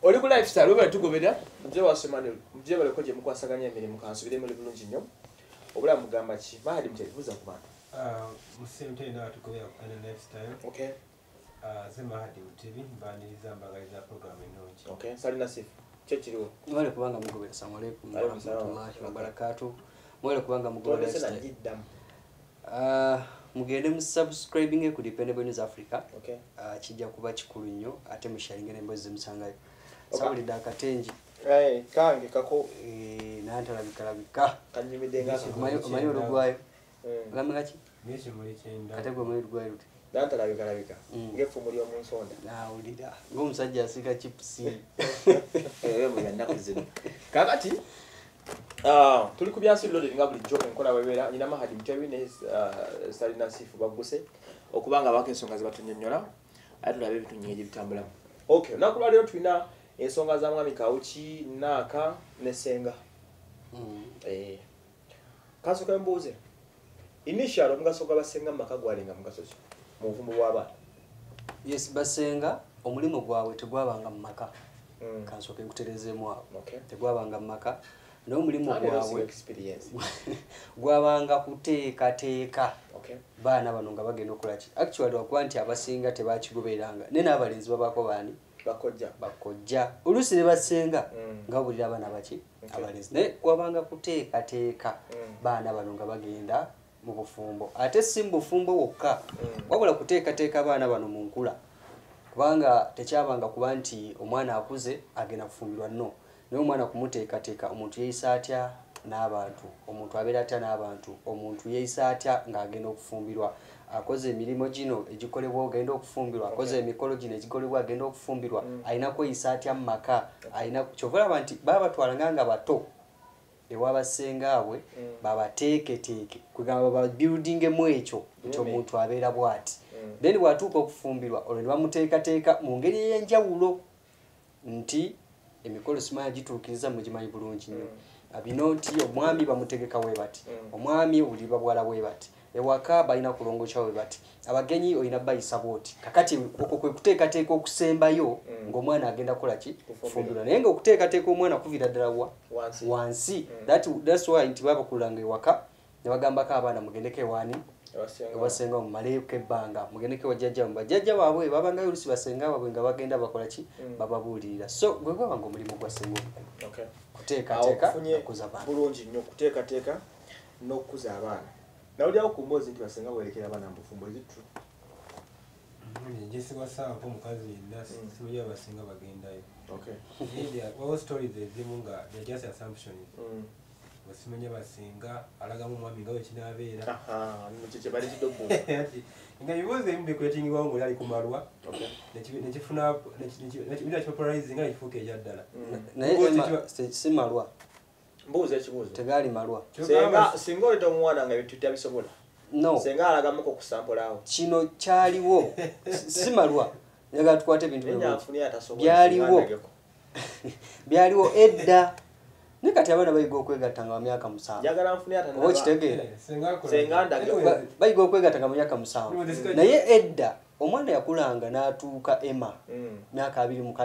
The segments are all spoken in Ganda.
oli ku lifestyle oba tugobera mje wasemani mje bale koje mukwasaganya emirimu kansubire muri bulungi nnyo obula mugamba ki Mahadi mtevuza ku bantu musemte na tukobera ku lifestyle okay ze Mahadi TV mbaniriza mbagaliza program enonji okay Salina Sifu chechiriwo mwale kubanga mugobera assalamu alaykum wa rahmatullahi wa barakatuh mwale kubanga mugobera lifestyle mugende mu subscribing ku Dependable News Africa okay kijja kuba kikulu nnyo ate musharinge nembozi musangayo sabuli dakatenji kange kako nantalabika kanyimidenga kumayo rugwayo gamagachi meshe muri cyenda katego muri rugwayo nantalabika ngefu muri omunsonda ulida ng'omusajja asika chips mugenda kuzino kakati tuli ku byansi loading nga buli joke nkola webera nyina Mahadi Mtebi ne Salina Sifu baguse okubanga bakensonga zibatunnyonnyola atulabe ebitunyeje bitambula okay nakulwa lero tulina ensonga za mwami Kawuki Naaka ne Senga kasoka mbuze initial omugaso gwabasenga maka gwalinga mugaso ki mu buvumbu bw'abaana yes basenga omulimu gwabwe tegwabanga mu maka kansoke kuterezeemu awo tegwabanga mu maka n'omulimu gwabwe gwabanga kuteekateeka baana bano nga bagenda okukola ki actually wakuba nti abasinga tebakigoberanga ne n'abalenzi babako baani bakojja oluusi ne basenga nga bulira abaana baki abalenzi naye gwabanga kuteekateeka baana bano nga bagenda mu bufumbo ate si mu bufumbo wokka wabula kuteekateeka baana bano mu nkula kubanga tekyabanga kuba nti omwana akuze agenda kufumbirwa nno naye omwana kumuteekateeka omuntu yeeyisa atya n'abantu omuntu abeera atya n'abantu omuntu yeeyisa atya ng'agenda okufumbirwa akoze emirimu gino egikolebwa agenda okufumbirwa akoze emikolo gino egikolebwa agenda okufumbirwa alina kweyisa atya mu maka alina kyova olaba nti baba batwalanga nga bato ewabasengaabwe babateeketeeke kugamba babuildingemu ekyo nti omuntu abeera bw'ati then bw'atuuka okufumbirwa olwo ne bamuteekateeka mu ngeri ey'enjawulo nti emikolo simanya gituukiriza mugimanyi bulungi nnyo bino nti omwami bamutegeka we bati omwami oli babwala we bati ewaka balina kulongokya we bati abagenyi olina bayisa booti kakati okwo kwe kuteekateeka okusembayo ng'omwana agenda kukola ki kufumbirwa naye nga okuteekateeka omwana kuviira ddala wa wansi that's why nti babakulanga ewaka ne bagambako abaana mugendeko ewaani ewasenga mumaleeko ebbanga mugendeko wajjajja bajjajja baabwe babangayo oluusi basenga baabwe nga bagenda bakola ki bababuulirira so gwe gwabanga omulimu gwa senga kuteekateeka okuza abaana bulungi nnyo kuteekateeka n'okuza abaana nawulirawo ku mboozi nti basenga bwerekera abaana mu bufumbo ezittu njesiwa saako omukazi yenna simanyi abasinga bagendayo wawo stories ezimu nga they're just assumptions basimanya basinga alagamu omwami nga wekinabeera nga bibuuzo ebimu bikwetingibwawo ngaoli ali ku malwa nekifuna nekipopularize nga nekifuuka ekya ddala naye si malwa mbuuza ekibuuzo tegaali malwa singa oleta omwana nga bintu tabisobola no senga alagamuko kusampolaawo kino kyaliwo si malwa njagala tukwate ebintu byaliwo edda ne kati abaana bayiga okwegatta nga mu myaka 7 njagala nfune oba kitegeera senga ndage bayiga okwegatta nga mu myaka 7 naye edda omwana yakulanga n'atuuka ema myaka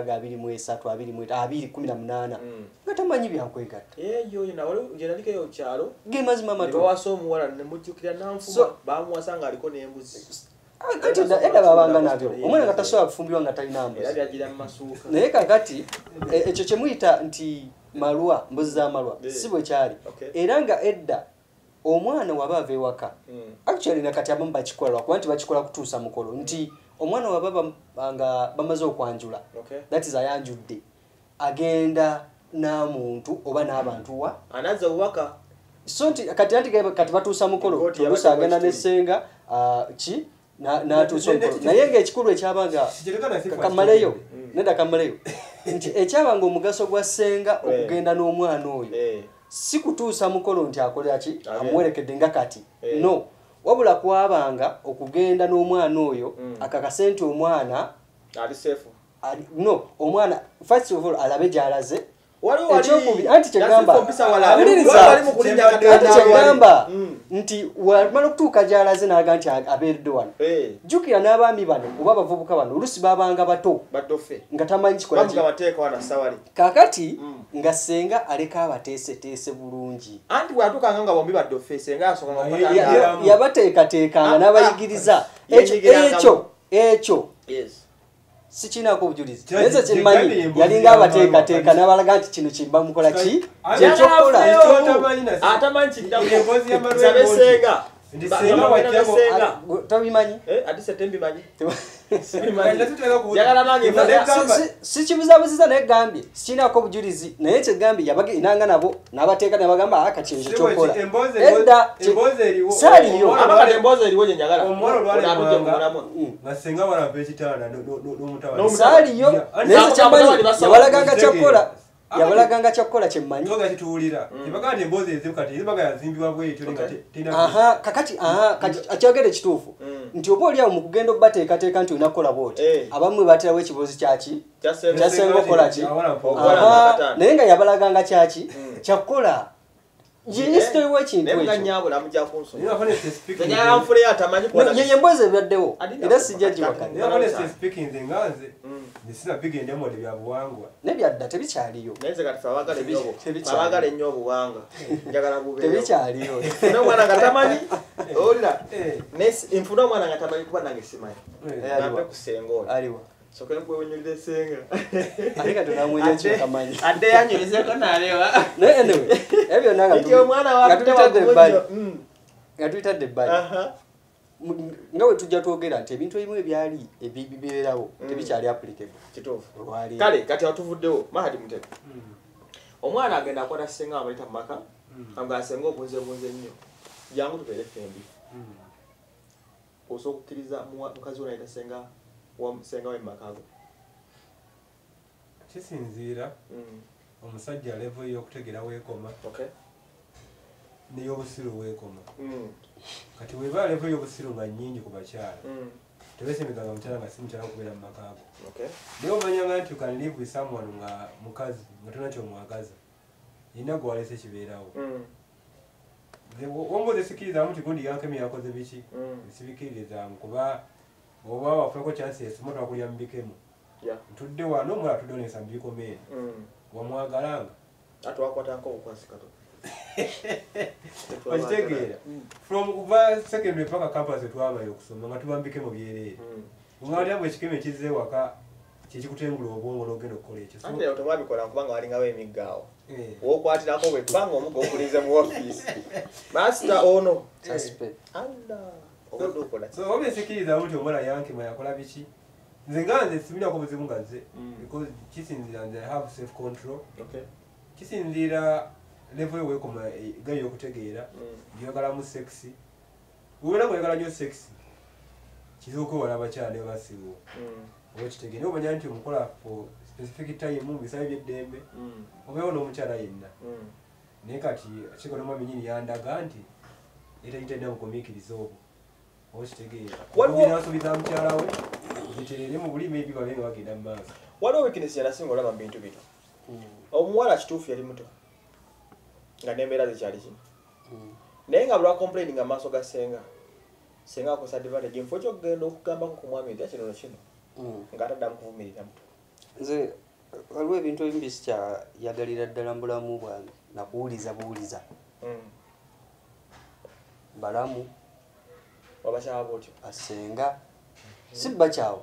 2018 nga tamanyi byankwegatta eyo nawe njenaliko kyalo ge mazima mato bawasa omuwala ne mujjukira nanfuma bamuwasa nga aliko n'embuzi kati edda babanga nabyo omwana nga tasobola kufumbirwa nga talina mbuzi era byagira mu masuuka naye kakati ekyo kye muyita nti malwa mbuzi za malwa si bwe kyali era nga edda omwana waba ava ewaka actually nakati abamu bakikola lwakuba nti bakikola kutuusa mukolo nti omwana waba nga bamaze okwanjula that is ayanjudde agenda n'amuntu oba n'abantu wa anaza obubaka so nti kati batuusa mukolo tuluusa agenda n'essenga ki n'atuusa omukolo naye ng'ekikulu ekyabanga kamaleyo nedda kamaleyo nti ekyabanga omugaso gwa ssenga okugenda n'omwana oyo si kutuusa mukolo nti akolera ki amuwerekedde nga kati no wabula kwabanga okugenda n'omwana oyo akakase nti omwana ali safe no omwana first of all alabe gy'alaze anti kyegamba nti wamala okutuuka gy'alaze n'aga nti abeeredde wano jjukira n'abaami bano oba abavubuka bano oluusi baabanga bato nga tamanyi kikola kaakati nga senga aleka abateeseteese bulungi yabateekateekanga n'abayigiriza ekyo sikinako obujulizi naye kyemmanyi yalinga abateekateeka n'abalaga nti kino kimba mukola ki kyekyokukola tabimanyi sikibuzaabuziza naye gambye sikinako obujulizi naye kyegambye inanga nabo n'abateeka nebagamba kati ekyo kyokola edda saaliyo saaliyo naye kyemmanyi yabalaganga kyakukola kyemmanyi kakati akyogere kituufu nti oba oliawo mu kugenda okubateekateeka nti olina kukola booti abamu baterawo ekibuuzi kyaki kyasenga okukola ki naye nga yabalaganga kyaki kyakukola yehistory w'ekintu ekyo emboozi ebaddewo era sijja giwakanya nisina bigenda mu bya buwangwa nebyadda tebikyaliyo abagala ennyo obuwanga njagala bubeeyo tebikyaliyo n'omwana nga tamanyi owulira nfuna omwana nga tamanyi kuba nange simanyi nampe ku senga oli aliwa soka nkwewunyulira senga ate kati onamwenya ekyo tamanyi adde yanyulizeeko n'alewa anyway ebyo nga tuyitadde ebbali nga we tujja twogera nti ebintu ebimu ebyali ebibeerawo tebikyali applicable kituufu kale kati watuvuddewo Mahadi Mutego omwana agenda akwata senga amuleta mu maka nga asenga obunzebunze nnyo jangu tubeere fembi osobola okukkiriza mukazi wo nayita senga we mu maka go kisinziira omusajja level y'okutegera weekoma n'ey'obusiru weekoma kati weba level y'obusiru nga nnyingi ku bakyala tebeesemeganga mukyala nga si mukyala okubeera mu maka go naye omanyanga nti you can live with someone nga mukazi nga tolina kyomwagaza yina gwe walese kibeerawo womboze sikirizamu nti gundi yankemi yakoze biki sibikiririzaamu kuba oba wafunako chances moto wakulya mubikemu ntudde wano omulala tudde onesa mubikomeeni wamwagalanga atwakwatako obukwasi kato okitegeera from kuva secondary paka campus etwamayo okusoma nga tubambike mu byereere omwaliambu ekikeme ekizze waka kyekikutengula obwongo n'ogenda okukola ekyo ate otomwabikola kubanga walingawo emiggaawo wokwatirako bwebbanga omuga okulize mu ofiisi masita ono oba esikirizamu nti omwana yankema yakola biki nze nga nze sibinako buzibu nga nze because kisinziira nze I have self control kisinziira level y'oweekoma gayo y'okutegeera ngyagalamu sexy wera bweyagala nnyo sexy kizibu okwewala abakyala ne basiwo oba kitegeera omanya nti omukola for specific time mu bisabe by'eddembe obeewo n'omukyala yenna naye kati kiko nomwami nyini yandaga nti etayitenda mukomiikiriza obwo oba kitegeera obinasuubiza mukyala we ziterere mu bulimi ebi babe nga bagenda mu maaso waliwo weakness yanasinga olaba mu bintu bino omuwala kituufu yali muto nga n'embeera zekyali kino naye nga bulwa complaining amaaso ga senga akosa advantage nfo kyokugenda okugambako ku mwami nti akino kino nga ataddamu kuvumirira muto nze waliwo ebintu ebimu bisikyayagalira ddala mu bulamu bwange nakuwuliza buwuliza balamu wabakyawa botyo basenga si bakyawo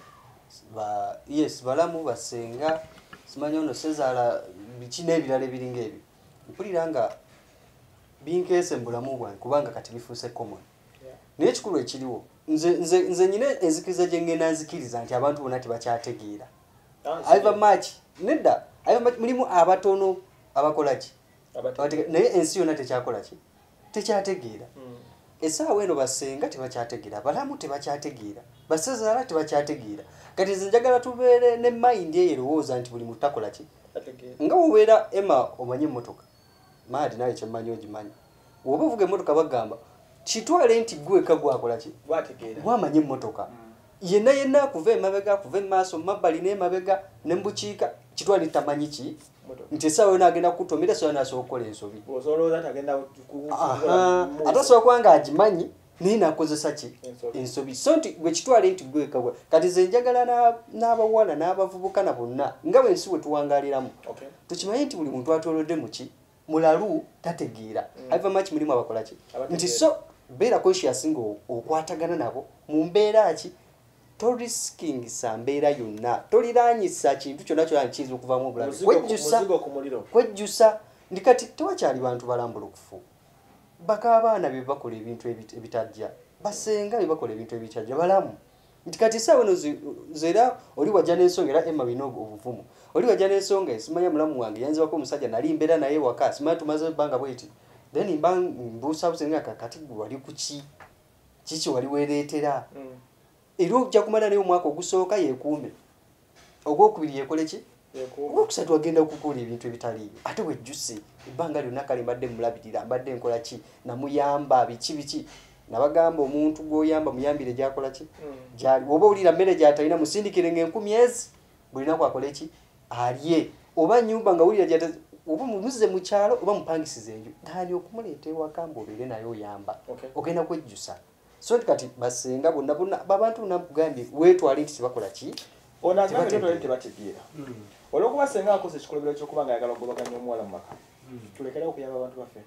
yes balamu basenga simanyi ono sezaala biki n'ebirala ebiringa ebyo mpulira nga binkeese mu bulamu bwange kubanga kati bifuuse common naye ekikulu ekiriwo nze nyina enzikiriza gye ngenda nzikiriza nti abantu bonna tebakyategeera aiva maki nedda mulimu abatono abakola ki naye ensi yonna tekyakola ki tekyategeera essaawa eno basenga tebakyategeera balamu tebakyategeera basezaala tebakyategeera kati nze njagala tubeere ne mayindi eyo erowooza nti buli muntu takola ki nga wobeera ema omanyi emmotoka Mahadi nawe kyemmanyi ogimanyi woba ovuga emmotoka bagamba kitwale nti gweka gwakola ki gwamanye emmotoka yenna akuva emabega akuva emaaso mu mabbali n'emabega ne mu bukiika kitwale tamanyi ki nti sawa nagenda kutomera sawa nasobola okukola ensobi atasobola kuba nga agimanyi naye nakozesa ki ensobi so nti gwe kitwale nti gwekabwa kati ze njagala n'abawala n'abavubukana bonna nga bwe nsi bwe tuwangaliramu tukimanyi nti buli muntu atolodde muki mulalu tategeera ava maki mulimu abakola ki nti so beera conscious nga okwatagana nabo mu mbeera ki torisking mbeera yonna toliranyisa kintu kyonna kyonna kiyinza okuvaamu obulabe kwejjusa ndi kati tewakyali bantu balambulukufu baka abaana bye bakola ebintu ebitajja basenga bye bakola ebintu ebitajja balamu nti kati saawa no zera oli wajja n'ensonga era Emma bino obuvumu oli wajja n'ensonga esimanya mulamu wange yanzibako omusajja nali mbeera naye waka simanya tumaze ebbanga bweti then mbuusaabuse nga kati gwe wali kuki kiki wali weereetera era ojja kumala naye omwaka ogusooka yeekuume ogwokubiri yekole ki ogwokusatu agenda okukola ebintu ebitali ate wejjuse ebbanga lyonna kale mbadde mulabirira mbadde nkola ki namuyamba biki nabagamba omuntu gw'oyamba muyambire gyakola ki gyali oba owulira mmere gyatalina musindikire ng'enkumi ezi bulinaku akole ki alye oba nnyumba nga wulira oba mumuze mu kyalo oba mupangisize enju naani okumuleeta ewaka mbaobeere naye oyamba ogenda kwejjusa so nti kati basenga bonna babantu nakugambye weetwale nti tebakola ki tebategeera olwokuba senga akoze ekikolobero ekyokuba nga ayagala okugobaganya omuwala mu maka tulekera okuyamba abantu baffe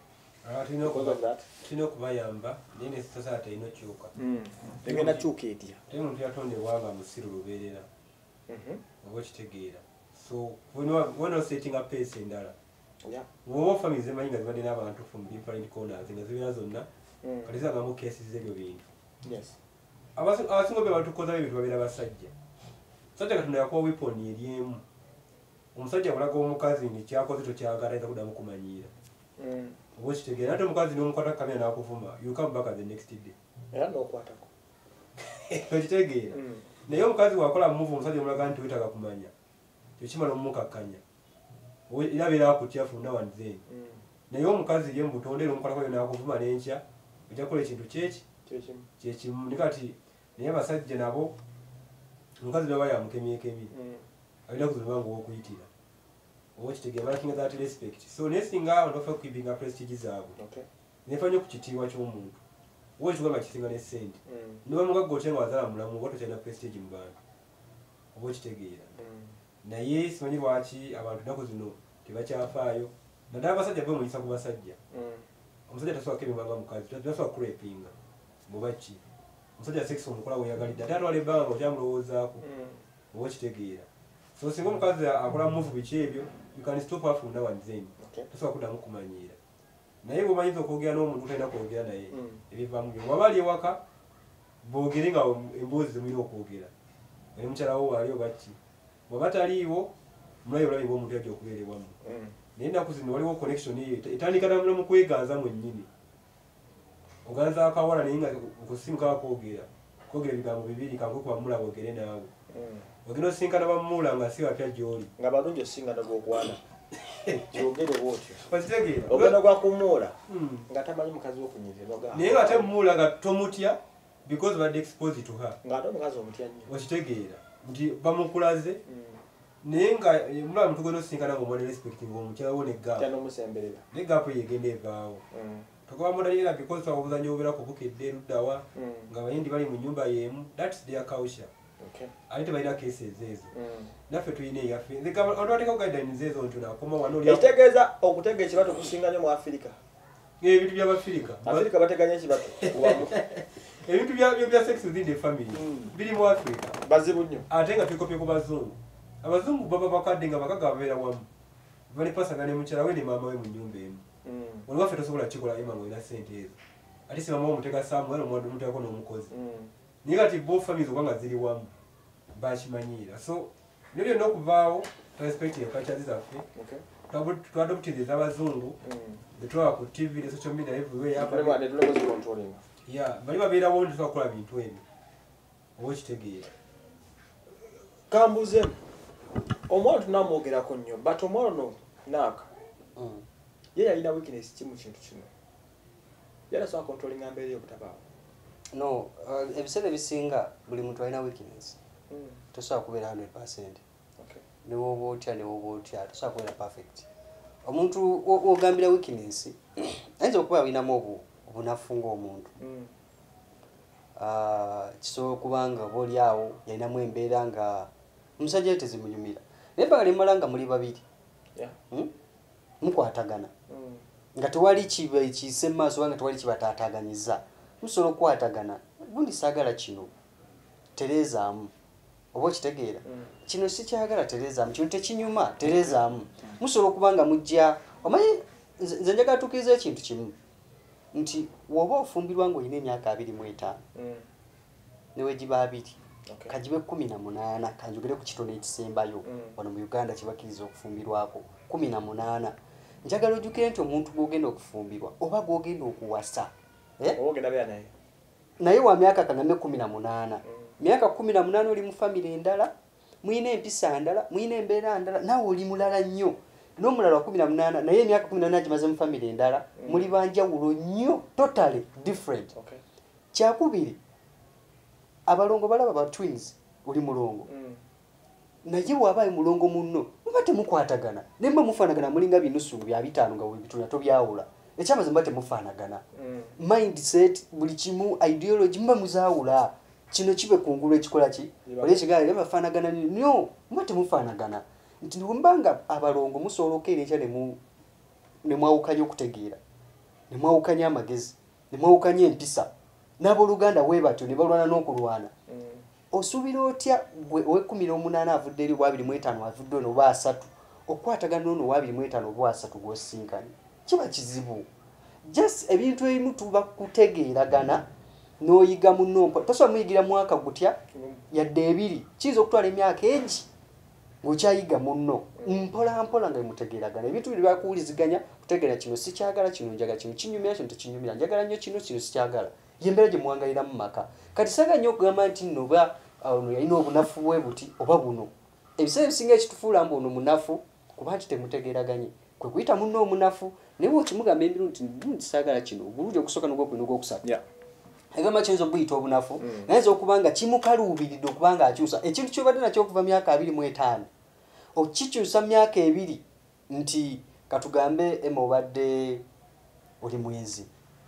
tulina okubayamba naye nesitasa talina okyuka egenda kyuka etya te muntu yatondebwa nga musiru lubeerera oba okitegeera so wena osetting up pace endala woba family zemanyi nga zibadde n'abantu from different corners nga zibeera zonna kati zizagambo cases z'ebyo bintu abasinga be batukozaho ebintu babeera basajja sajja katonda yakuwa weapon eryemu omusajja bulaga omukazi nekyakoze tokyagala ayinza kuddamu kumanyiira oba okitegeera ate omukazi n'omukwata kamera n'akuvuma you come back the next day era n'okwatako okitegeera naye omukazi wakola muvu omusajja omulaga nti wetaaga kumanya kyokimala omumukakkanya era beera akutya from now and then naye omukazi ye mubutonde n'omukwatako yo n'akuvuma n'enkya ojja kukola ekintu kyekimu ni kati naye abasajja nabo omukazi baba yamukemyekemye alina kuzuluma ngaowokuyitira oba okitegeera balakinga that respect so naye singa abantu bafe okuibinga prestige zaabwe nefanya ku kitiibwa ky'omuntu oba ekikuba nga kisinga ne ssente noba mugagga otya nga wazala mulamu oba tokyalina prestige mu bantu oba okitegeera naye simanyi lwaki abantu ennaku zino tebakyafaayo naddala abasajja be muyisa ku basajja omusajja tasobola kukemebwanga mukazi tasobola kukurepinga muba ki omusajja sex omukola weyagalidde ate atwala ebbanga nga okyamulowoozaako oba okitegeera so singa omukazi akola muvu biki ebyo you can stop her from now and then tasobola kuddamu kumanyiira naye bwomanyiza okwogera n'omuntu talina kwogera naye ebivaamu byo waba ali ewaka boogere nga emboozi zemulina okwogera naye mukyalawo waali oba ki bwaba taliiwo mulayo bulabi bw'omuntu yajja okubeerebwamu naye ennaku zino waliwo connection etandika namula mu kweganza mwennyini oganza akawala naye nga kusimu kaba kwogera ebigambo bibiri kankukuba mulaba ogere naawe ogenda osinkana bamula nga si wapya gy'oli nga balungi osinkana gw'okwana kyogere bwotyo okitegeera ogenda gwakumuula nga tamanyi mukazi wokunyiza naye nga temuula nga tomutya because badde exposed to her ng'ate omukazi omutya nnyo okitegeera nti bamukulaze naye nga mulaba muntu gwena osinkana ngaomwana respecting omukyalawo n'omusemberera negaapu yegenda evaawo togoba modayera because obuzanyo obubeera kubukedde eruddawa nga abayindi bali mu nnyumba y'emu that's their culture ate tebalina cases ezo naffe tulina eyaffe otwateekawo guidelines ezo nti nakoma wano ekitegeeza okutega ekibato kusinga nnyo mu Afirika ebintu by'Abafirika bateganya ekibato ebintu bya sex within the family biri mu Africa bazibu nnyo ate nga tukopye ku bazungu abazungu baba bakadde nga bakaga babeera wamu bali pasanga ne mukyala we ne maama we mu nnyumba emu olwaffe tosobola kikola ema ng'olina ssente ezo ate si maama we omuteeka saamu era omuteekako n'omukozi naye kati bo families okubanga ziri wamu bakimanyiira so nyo byonna okuvaawo respect culture zaffe twadoptiriza abazungu betwala ku tv ne social media everywhere bali babeerawo nti tusobola kukola bintu ebyo oba okitegeera kambuze omwana tunamwogerako nnyo but omwana no naaka ye yalina weakness ki mu kintu kino yali asobola controllinga mbeera y'obutabaawo no ebiseera ebisinga buli muntu alina weakness tosobola kubeera 100%. ne woba otya tosobola kubeera perfect. Omuntu ogambira weakness ayinza okuba alinamu obunafu ng'omuntu. Kisobola okuba nga oba oli awo yalinamu embeera nga omusajja tezimunyumira naye ebbanga limala nga muli babiri mukwatagana nga tewali kiyise mu maaso nga tewali kibataataganyiza musobola okukwatagana bundi saagala kino tereezaamu oba okitegeera kino sikyagala tereezaamu kino tekinyuma tereezaamu musobola okuba nga mujja omanyi nze njagala tukkiriza ekintu kimu nti woba ofumbirwa ng'olina emyaka 25 newegiba 2 kagibe 18 kanjogere ku kitono ekisembayo wano mu Uganda kibakkiriza okufumbirwako 18 njagala ojjukire nti omuntu gw'ogenda okufumbirwa oba gw'ogenda okuwasa naye wa myaka kaname 18 myaka 18 oli mu famire endala muyina empisa ndala muyina embeera ndala naawe oli mulala nnyo n'omulala wa 18 naye emyaka 18 agimaze mu famire endala muli banjawulo nnyo totally different. Kyakubiri abalongo balaba ba twins oli mulongo naye wabaye mulongo munno muba temukwatagana nemba mufaanagana mulinga binusu bya 5 nga bituna tobyawula ekyamaze muba temufaanagana mindset buli kimu ideology mba muzaawula kino kibe kungulu ekikola ki oli ekigaali bafaanagana nnyo muba temufaanagana nti mbanga abalongo musobola okukeera ne mwawukanya okutegeera ne mwawukanya amagezi ne mwawukanya empisa n'abooluganda bwe batyo ne balwana n'okulwana osuubira otya we 18 avudde eri 25 avudde ono oba 3 okukwatagana ono 25 oba 3 gw'osinkanye kiba kizibu just ebintu ebimu tuba kutegeeragana n'oyiga munno tosobola muyigira mwaka gutya yadde 2 kiyinza okutwala emyaka egi ng'okyayiga munno mpola nga mutegeeragana ebintu biri byakuwuliziganya kutegeera kino sikyagala kino njagala kino kinyumira kino tekinyumira njagala nnyo kino sikyagala yembeera gye muwangalira mu maka kati saga nnyo okugamba nti nno oba ono yalina obunafu bwe buti oba buno ebiseera ebisinga ekitufuula mbu ono munafu kuba nti temutegeeraganye kwe kuyita munno omunafu naye okimugamba emiru nti saagala kino obulungi okusooka n'ogwokubiri n'ogwokusatu egamba kiyinza okuyita obunafu nayinza okuba nga kimukaluubiridde okuba nga akyusa ekintu kyobadde nakyo okuva myaka 25 okikyusa myaka 2 nti katugambe ema obadde oli mwezi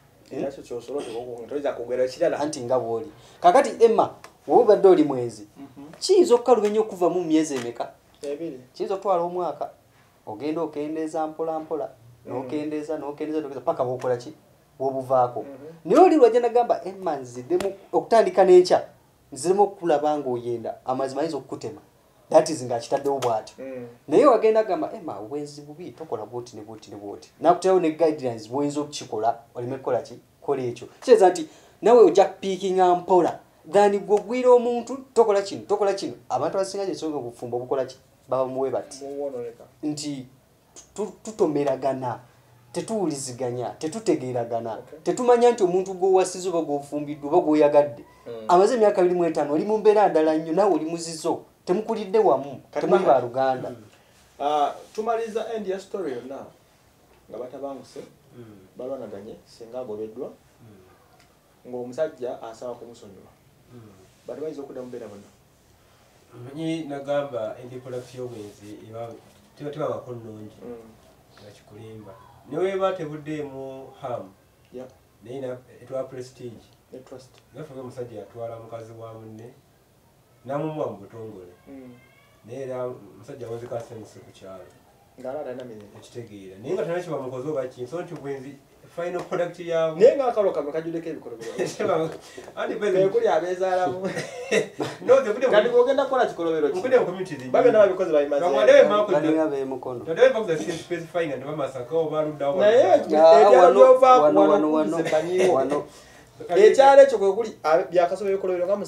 anti nga bwoli kakati Emma wowe obadde oli mwezi kiyinza okukaluba ennyo okuva mu myezi emeka kiyinza okutwala omwaka ogenda okendeeza mpola n'okendeeza paka bwokola ki bwobuvaako naye oli lwajja nagamba Emma nziddemu okutandika n'enkya nziremu okulaba ng'oyenda amazima ayinza okukutema that is ng'akitaddewo bw'ati naye wagenda agamba Emma obwenzi bubi tokola bwoti ne bwoti nakuterawo ne guidelines bwoyinza okukikola oleme kukola ki kola ekyo kitegeeza nti nawe ojja kupiikinga mpola than gw'ogwira omuntu tokola kino abantu abasinga kyensonga obufumbo obukola ki baba muwe bati nti tutomeragana tetuwuliziganya tetutegeeragana tetumanya nti omuntu gw'owasiza oba gw'ofumbiddwa oba gw'oyagadde amaze emyaka 25 oli mu mbeera ndala nnyo naawe oli muzizo temukulidde wamu temuli ba Luganda. Tumaliza end ya story yonna nga batabanguse balwanaganye singa agobeddwa ng'omusajja asaba kumusonyiwa bati bayinza okudda mu mbeera bonna manyi nagamba endikolakisi y'obwenzi tebabako nnungi nga kikulimba neweeba tebuddeemu hamu naye etwala prestige nafuga omusajja yatwala mukazi wa munne namumuwa mu butongole naye era omusajja awonzeka sense ku kyalo ekitegeera naye nga tana kibamukoze oba ki so nti bwenzi final product yaabwe naye ngaakalo kamwe kajuleko ebikolobero kuli abeezaalamu kati bwogenda kukola kikolobero babe n'ababikozi naye ebyalo byovaako wano kanyiwo ekyalo ekyo kwe kuli byakasoba ebikolobero nga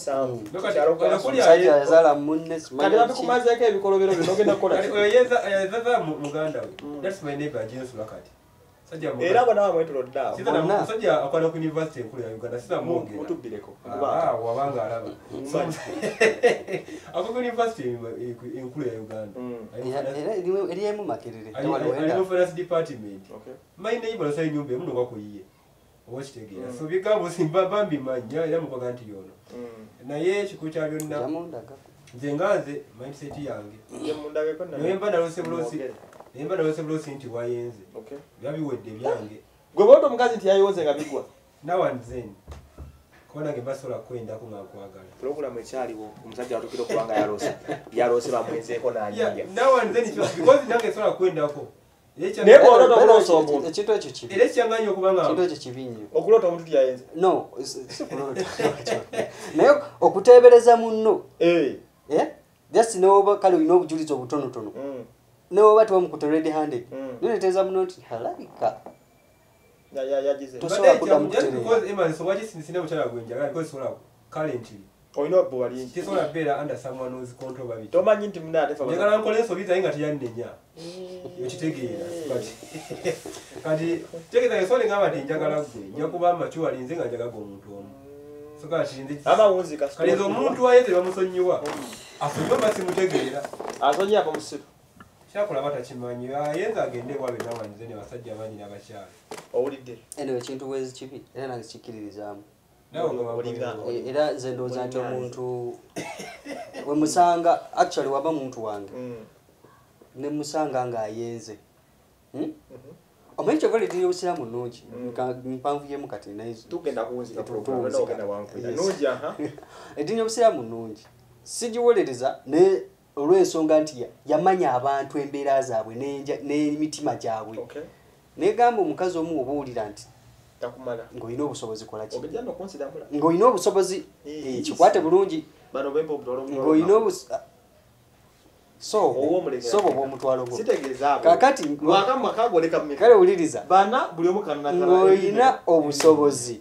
7 kati babikumazeeko ebikolobero byo n'ogenda kukola muganda we that's my neighbor James Lakati era abo nawe mwetulodda musajja akwala ku university enkulu ya Uganda sina mwogera mutubbireko wabanga alaba ako ku university enkulu ya Uganda erimu Makerere alimu finance department my neighbor say nyumba emu ngwakuyiye oba kitegeera so bigambo simba bambi manya era mukoga nti yono naye ekikulu kya byonna nze nganze mindset yange ye mundage ko na nemba nalose bulosi nti wayenze byabiwedde byange gwe boto mukazi nti yayoze nga bigwa nawanzen kona ge basola kwenda ko ngakwagala program ekyaliwo omusajja watukira okubanga yarose bamwenzeko n'anyanja nawanzen because nange sola kwendako ne boto okulota omuntu ekintu ekyo kibi era ekyanganya okubanga ekintu ekyo kibi nnyo okulota omuntu yayenze no si kulota naye okuteebereza munno just newoba kale olina obujulizi obutonotono newoba tebamukuta red handed noneteza muno nti halabika tosobola kudda mukutereesobola beera under someone who's control babiti tomanyi nti munatefa njagala nkola ensobi zaye nga teyannenya ekitegeera kati tegeeza ensole ngamba nti njagala gwe nja kuba amacuwa linze nga njagaga omuntu omu kalinze omuntu ayenze bamusonyiwa asonyiwa basimutegeera asonyiwa pa musiru kyakola batakimanyi ayenze agende bwabe nawanyize ne basajja bangi n'abakyala owulidde eno ekintu bwezi kibi era nange kikkiririzaamu era nze ndowooza nti omuntu wemusanga actually waba muntu wange ne musanga ng'ayenze omanyi kyova lidiri obusiraamu nnungi mpanvuyemu kati eddiini obusiraamu nnungi sigiwolereza naye olw'ensonga nti yamanya abantu embeera zaabwe n'emitima gyabwe negamba omukazi omu oba owulira nti ng'olina obusobozi kola ki ng'olina obusobozi kikwate bulungi ng'olina sobo omutwalo gwo kakati kale wuliriza ng'olina obusobozi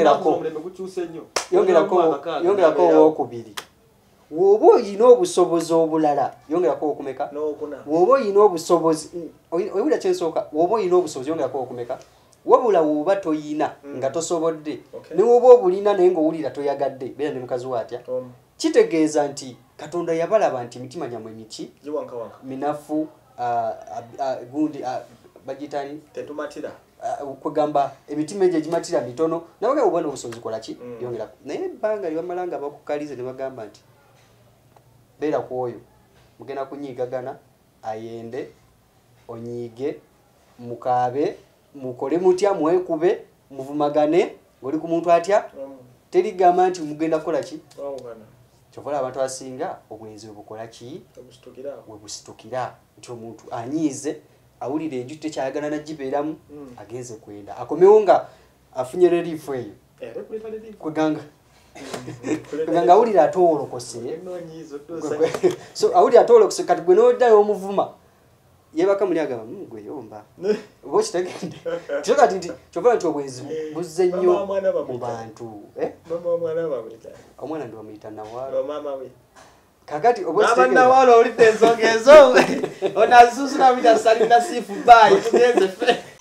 yongerako owokubiri woba olina obusobozi obulala yongerako okumeka woba olina obusobozi owulira kyensooka woba olina obusobozi yongerako okumeka wabula woba toyina nga tosobodde ne woba obulina naye ng'owulira toyagadde beera ne mukazi waatya kitegeeza nti katonda yabalaba nti emitima gyamwe miki minafu gundi bagitani kwegamba emitima egyo egimatira mitono nabaga oba n'obusobozi kola ki yongera naye ebbanga lyebamala nga bakukalize ne bagamba nti beera ku oyo mugenda kunyiigagana ayende onyiige mukaabe mukole mutya mwekube muvumagane ng'oli ku muntu atya terigamba nti mugenda kukola ki kyovola abantu asinga obwenzi webukola ki webusitukira nti omuntu anyiize awulira enju tekyayagala nagibeeramu agenze kwenda akomewo nga afunye reliifu eyo kweganga awulira ate owolokose so awulira ate owolokose kati gwe n'oddayo omuvuma yebaka muli agamba gweyomba oba okitegende kyo kati nti kyovola nti obwenzi buzze nnyo mu bantu omwana ndi bamuyita nawaalo kakati nawaalo olidde ensonga ezo onazuzula bita salina siifu bayi tugenze fe